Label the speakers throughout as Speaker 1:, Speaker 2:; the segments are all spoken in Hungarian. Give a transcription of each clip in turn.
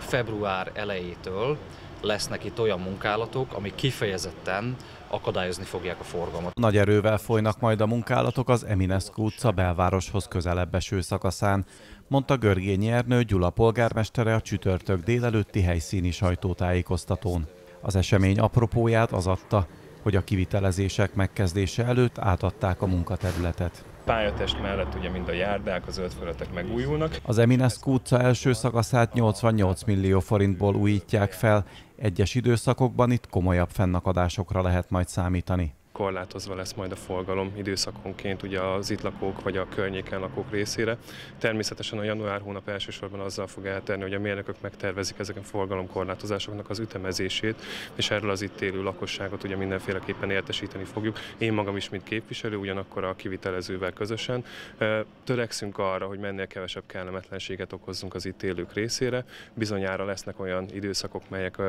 Speaker 1: február elejétől lesznek itt olyan munkálatok, amik kifejezetten akadályozni fogják a forgalmat.
Speaker 2: Nagy erővel folynak majd a munkálatok az Eminescu utca belvároshoz közelebb eső szakaszán, mondta Görgényi Ernő Gyula polgármestere a csütörtök délelőtti helyszíni sajtótájékoztatón. Az esemény apropóját az adta, hogy a kivitelezések megkezdése előtt átadták a munkaterületet.
Speaker 3: Pályatest mellett ugye mind a járdák, a zöld felületek megújulnak.
Speaker 2: Az Eminescu utca első szakaszát 88 millió forintból újítják fel, egyes időszakokban itt komolyabb fennakadásokra lehet majd számítani.
Speaker 3: Korlátozva lesz majd a forgalom időszakonként ugye az itt lakók vagy a környéken lakók részére. Természetesen a január hónap elsősorban azzal fog eltenni, hogy a mérnökök megtervezik ezeken a forgalomkorlátozásoknak az ütemezését, és erről az itt élő lakosságot ugye mindenféleképpen értesíteni fogjuk. Én magam is, mint képviselő, ugyanakkor a kivitelezővel közösen törekszünk arra, hogy minél kevesebb kellemetlenséget okozzunk az itt élők részére. Bizonyára lesznek olyan időszakok, melyek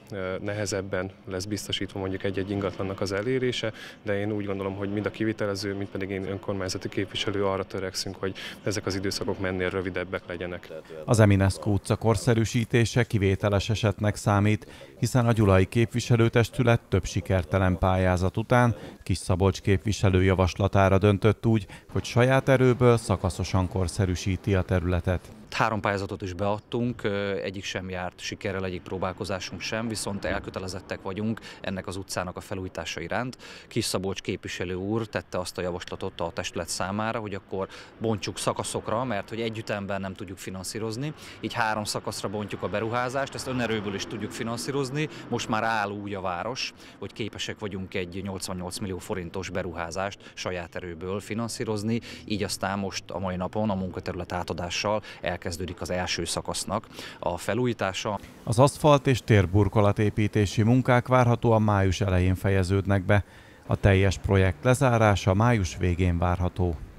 Speaker 3: nehezebben lesz biztosítva mondjuk egy-egy ingatlannak az elérése, de én úgy gondolom, hogy mind a kivitelező, mind pedig én önkormányzati képviselő arra törekszünk, hogy ezek az időszakok mennél rövidebbek legyenek.
Speaker 2: Az Eminescu utca korszerűsítése kivételes esetnek számít, hiszen a gyulai képviselőtestület több sikertelen pályázat után Kisszabolcs képviselő javaslatára döntött úgy, hogy saját erőből szakaszosan korszerűsíti a területet.
Speaker 1: 3 pályázatot is beadtunk, egyik sem járt sikerrel, egyik próbálkozásunk sem, viszont elkötelezettek vagyunk ennek az utcának a felújítása iránt. Kisszabolcs képviselő úr tette azt a javaslatot a testület számára, hogy akkor bontsuk szakaszokra, mert hogy egy ütemben nem tudjuk finanszírozni, így 3 szakaszra bontjuk a beruházást, ezt önerőből is tudjuk finanszírozni. Most már áll úgy a város, hogy képesek vagyunk egy 88 millió forintos beruházást saját erőből finanszírozni, így aztán most a mai napon a munkaterület átadással elkezdődik az első szakasznak a felújítása.
Speaker 2: Az aszfalt és térburkolatépítési munkák várhatóan május elején fejeződnek be. A teljes projekt lezárása május végén várható.